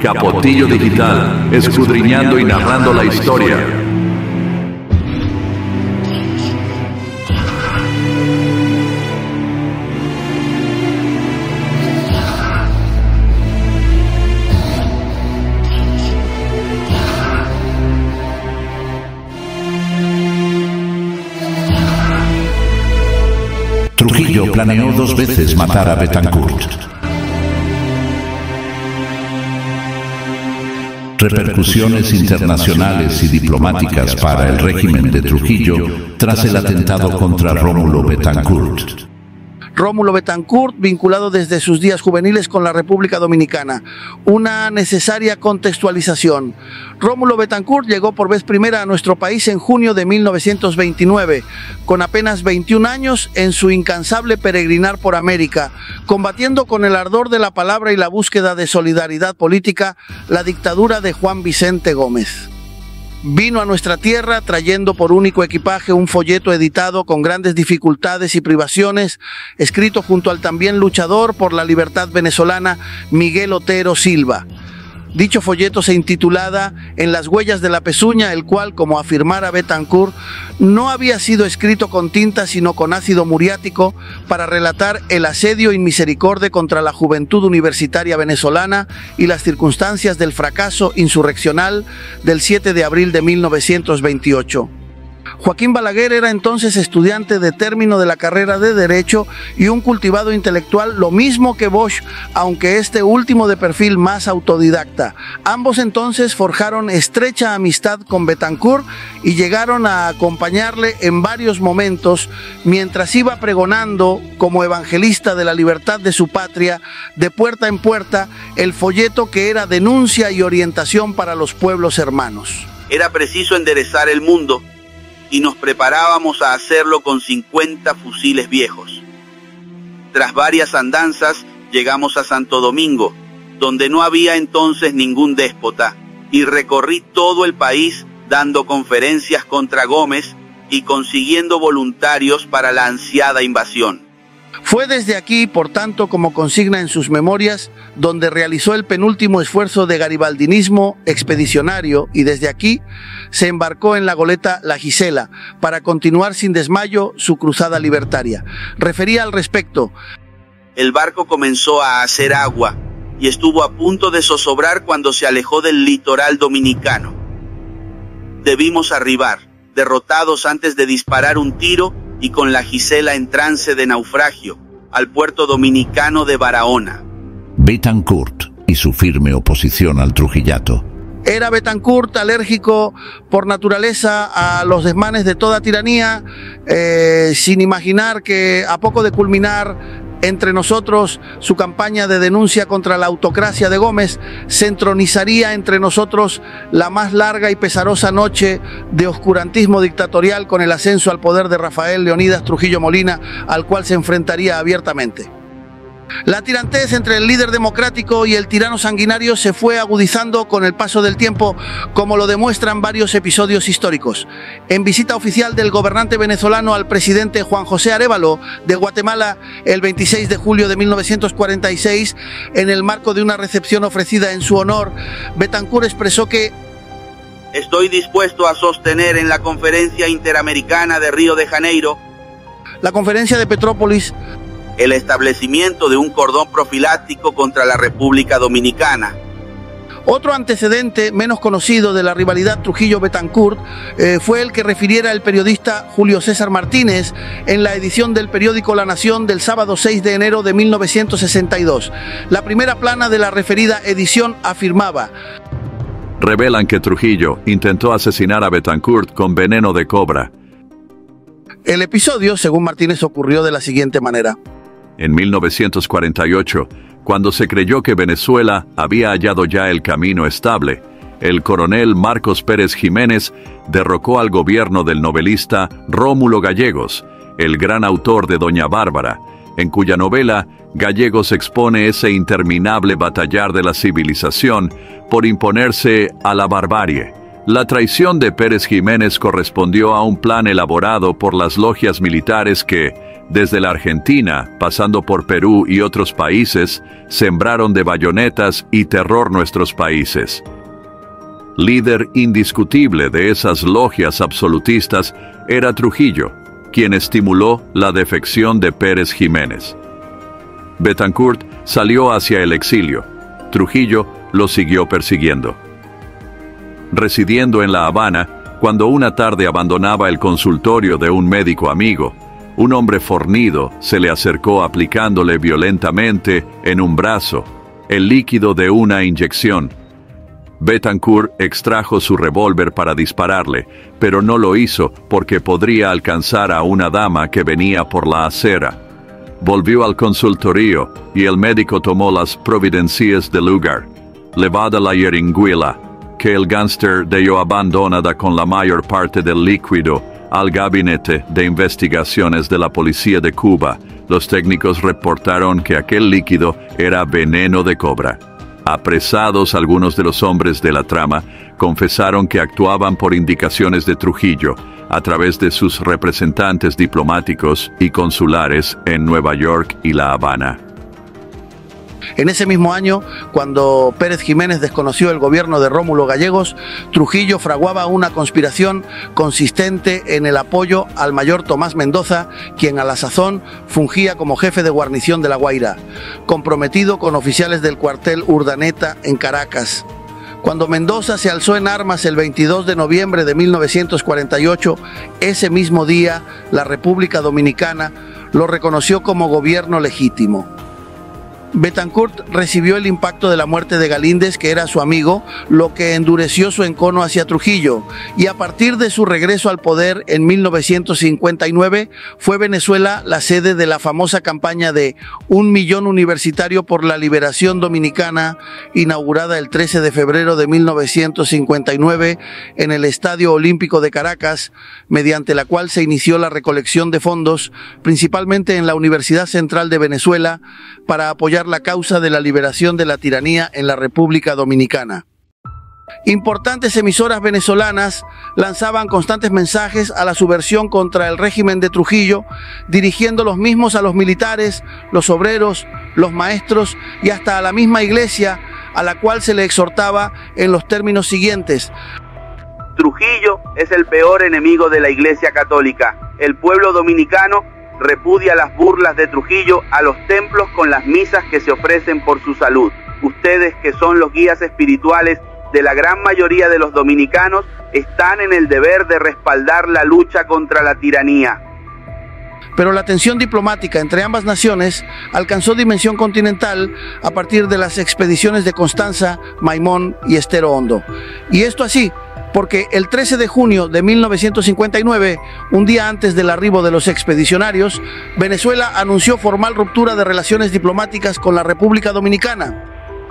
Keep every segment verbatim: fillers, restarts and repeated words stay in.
Capotillo Digital, escudriñando y narrando la historia. Trujillo planeó dos veces matar a Betancourt. Repercusiones internacionales y diplomáticas para el régimen de Trujillo tras el atentado contra Rómulo Betancourt. Rómulo Betancourt, vinculado desde sus días juveniles con la República Dominicana. Una necesaria contextualización. Rómulo Betancourt llegó por vez primera a nuestro país en junio de mil novecientos veintinueve, con apenas veintiún años en su incansable peregrinar por América, combatiendo con el ardor de la palabra y la búsqueda de solidaridad política la dictadura de Juan Vicente Gómez. Vino a nuestra tierra trayendo por único equipaje un folleto editado con grandes dificultades y privaciones, escrito junto al también luchador por la libertad venezolana Miguel Otero Silva. Dicho folleto se intitulaba En las huellas de la pezuña, el cual, como afirmara Betancourt, no había sido escrito con tinta sino con ácido muriático para relatar el asedio inmisericorde contra la juventud universitaria venezolana y las circunstancias del fracaso insurreccional del siete de abril de mil novecientos veintiocho. Joaquín Balaguer era entonces estudiante de término de la carrera de Derecho y un cultivado intelectual, lo mismo que Bosch, aunque este último de perfil más autodidacta. Ambos entonces forjaron estrecha amistad con Betancourt y llegaron a acompañarle en varios momentos mientras iba pregonando, como evangelista de la libertad de su patria, de puerta en puerta, el folleto que era denuncia y orientación para los pueblos hermanos. Era preciso enderezar el mundo, y nos preparábamos a hacerlo con cincuenta fusiles viejos. Tras varias andanzas, llegamos a Santo Domingo, donde no había entonces ningún déspota, y recorrí todo el país dando conferencias contra Gómez y consiguiendo voluntarios para la ansiada invasión. Fue desde aquí, por tanto, como consigna en sus memorias, donde realizó el penúltimo esfuerzo de garibaldinismo expedicionario y desde aquí se embarcó en la goleta La Gisela para continuar sin desmayo su cruzada libertaria. Refería al respecto: el barco comenzó a hacer agua y estuvo a punto de zozobrar cuando se alejó del litoral dominicano. Debimos arribar, derrotados antes de disparar un tiro y con La Gisela en trance de naufragio, al puerto dominicano de Barahona. Betancourt y su firme oposición al trujillato. Era Betancourt alérgico por naturaleza a los desmanes de toda tiranía, eh, sin imaginar que a poco de culminar entre nosotros su campaña de denuncia contra la autocracia de Gómez, se entronizaría entre nosotros la más larga y pesarosa noche de oscurantismo dictatorial con el ascenso al poder de Rafael Leonidas Trujillo Molina, al cual se enfrentaría abiertamente. La tirantez entre el líder democrático y el tirano sanguinario se fue agudizando con el paso del tiempo, como lo demuestran varios episodios históricos. En visita oficial del gobernante venezolano al presidente Juan José Arévalo de Guatemala el veintiséis de julio de mil novecientos cuarenta y seis, en el marco de una recepción ofrecida en su honor, Betancourt expresó que estoy dispuesto a sostener en la Conferencia Interamericana de Río de Janeiro, la Conferencia de Petrópolis, el establecimiento de un cordón profiláctico contra la República Dominicana. Otro antecedente menos conocido de la rivalidad Trujillo-Betancourt eh, fue el que refiriera el periodista Julio César Martínez en la edición del periódico La Nación del sábado seis de enero de mil novecientos sesenta y dos. La primera plana de la referida edición afirmaba: revelan que Trujillo intentó asesinar a Betancourt con veneno de cobra. El episodio, según Martínez, ocurrió de la siguiente manera. En mil novecientos cuarenta y ocho, cuando se creyó que Venezuela había hallado ya el camino estable, el coronel Marcos Pérez Jiménez derrocó al gobierno del novelista Rómulo Gallegos, el gran autor de Doña Bárbara, en cuya novela Gallegos expone ese interminable batallar de la civilización por imponerse a la barbarie. La traición de Pérez Jiménez correspondió a un plan elaborado por las logias militares que, desde la Argentina, pasando por Perú y otros países, sembraron de bayonetas y terror nuestros países. Líder indiscutible de esas logias absolutistas era Trujillo, quien estimuló la defección de Pérez Jiménez. Bethancourt salió hacia el exilio. Trujillo lo siguió persiguiendo. Residiendo en La Habana, cuando una tarde abandonaba el consultorio de un médico amigo, un hombre fornido se le acercó aplicándole violentamente en un brazo el líquido de una inyección. Bethancourt extrajo su revólver para dispararle, pero no lo hizo porque podría alcanzar a una dama que venía por la acera. Volvió al consultorio y el médico tomó las providencias del lugar. Levada la jeringuilla, que el gánster dejó abandonada con la mayor parte del líquido al Gabinete de Investigaciones de la Policía de Cuba, los técnicos reportaron que aquel líquido era veneno de cobra. Apresados, algunos de los hombres de la trama confesaron que actuaban por indicaciones de Trujillo a través de sus representantes diplomáticos y consulares en Nueva York y La Habana. En ese mismo año, cuando Pérez Jiménez desconoció el gobierno de Rómulo Gallegos, Trujillo fraguaba una conspiración consistente en el apoyo al mayor Tomás Mendoza, quien a la sazón fungía como jefe de guarnición de La Guaira, comprometido con oficiales del cuartel Urdaneta en Caracas. Cuando Mendoza se alzó en armas el veintidós de noviembre de mil novecientos cuarenta y ocho, ese mismo día la República Dominicana lo reconoció como gobierno legítimo. Bethancourt recibió el impacto de la muerte de Galíndez, que era su amigo, lo que endureció su encono hacia Trujillo, y a partir de su regreso al poder en mil novecientos cincuenta y nueve, fue Venezuela la sede de la famosa campaña de Un Millón Universitario por la Liberación Dominicana, inaugurada el trece de febrero de mil novecientos cincuenta y nueve en el Estadio Olímpico de Caracas, mediante la cual se inició la recolección de fondos, principalmente en la Universidad Central de Venezuela, para apoyar la causa de la liberación de la tiranía en la República Dominicana. Importantes emisoras venezolanas lanzaban constantes mensajes a la subversión contra el régimen de Trujillo, dirigiendo los mismos a los militares, los obreros, los maestros y hasta a la misma iglesia, a la cual se le exhortaba en los términos siguientes: Trujillo es el peor enemigo de la Iglesia Católica. El pueblo dominicano repudia las burlas de Trujillo a los templos con las misas que se ofrecen por su salud. Ustedes, que son los guías espirituales de la gran mayoría de los dominicanos, están en el deber de respaldar la lucha contra la tiranía. Pero la tensión diplomática entre ambas naciones alcanzó dimensión continental a partir de las expediciones de Constanza, Maimón y Estero Hondo. Y esto así porque el trece de junio de mil novecientos cincuenta y nueve, un día antes del arribo de los expedicionarios, Venezuela anunció formal ruptura de relaciones diplomáticas con la República Dominicana.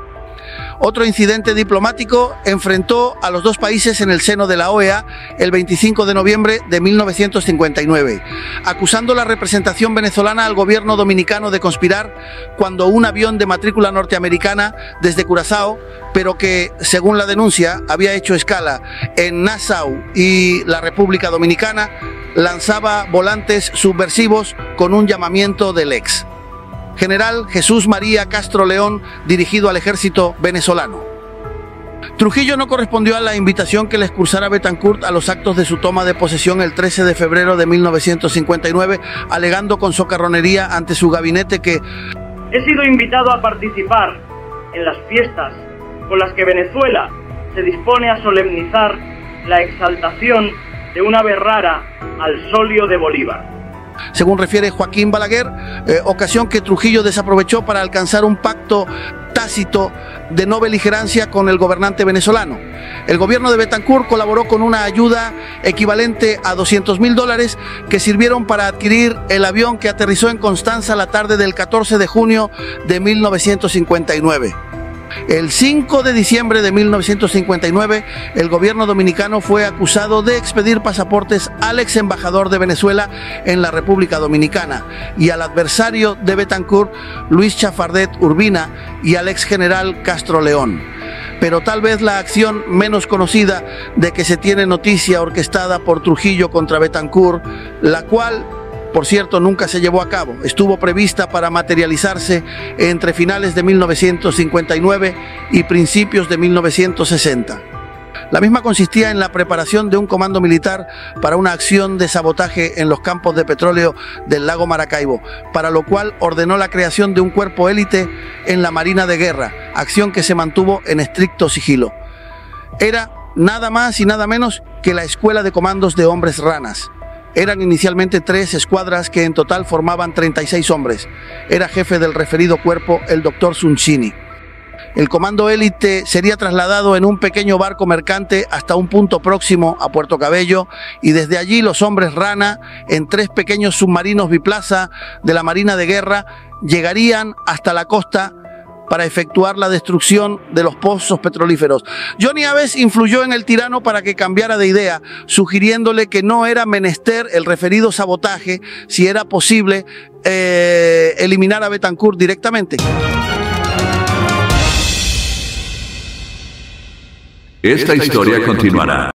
Otro incidente diplomático enfrentó a los dos países en el seno de la O E A el veinticinco de noviembre de mil novecientos cincuenta y nueve, acusando la representación venezolana al gobierno dominicano de conspirar cuando un avión de matrícula norteamericana desde Curazao, pero que, según la denuncia, había hecho escala en Nassau y la República Dominicana, lanzaba volantes subversivos con un llamamiento del ex general Jesús María Castro León, dirigido al ejército venezolano. Trujillo no correspondió a la invitación que le excursara Bethancourt a los actos de su toma de posesión el trece de febrero de mil novecientos cincuenta y nueve, alegando con socarronería ante su gabinete que he sido invitado a participar en las fiestas con las que Venezuela se dispone a solemnizar la exaltación de un ave rara al solio de Bolívar. Según refiere Joaquín Balaguer, eh, ocasión que Trujillo desaprovechó para alcanzar un pacto tácito de no beligerancia con el gobernante venezolano. El gobierno de Bethancourt colaboró con una ayuda equivalente a doscientos mil dólares que sirvieron para adquirir el avión que aterrizó en Constanza la tarde del catorce de junio de mil novecientos cincuenta y nueve. El cinco de diciembre de mil novecientos cincuenta y nueve, el gobierno dominicano fue acusado de expedir pasaportes al ex embajador de Venezuela en la República Dominicana y al adversario de Bethancourt, Luis Chafardet Urbina, y al ex general Castro León. Pero tal vez la acción menos conocida de que se tiene noticia orquestada por Trujillo contra Bethancourt, la cual por cierto, nunca se llevó a cabo. Estuvo prevista para materializarse entre finales de mil novecientos cincuenta y nueve y principios de mil novecientos sesenta. La misma consistía en la preparación de un comando militar para una acción de sabotaje en los campos de petróleo del lago Maracaibo, para lo cual ordenó la creación de un cuerpo élite en la Marina de Guerra, acción que se mantuvo en estricto sigilo. Era nada más y nada menos que la Escuela de Comandos de Hombres Ranas. Eran inicialmente tres escuadras que en total formaban treinta y seis hombres. Era jefe del referido cuerpo el doctor Sunchini. El comando élite sería trasladado en un pequeño barco mercante hasta un punto próximo a Puerto Cabello y desde allí los hombres rana, en tres pequeños submarinos biplaza de la Marina de Guerra, llegarían hasta la costa para efectuar la destrucción de los pozos petrolíferos. Johnny Aves influyó en el tirano para que cambiara de idea, sugiriéndole que no era menester el referido sabotaje si era posible eh, eliminar a Betancourt directamente. Esta historia continuará.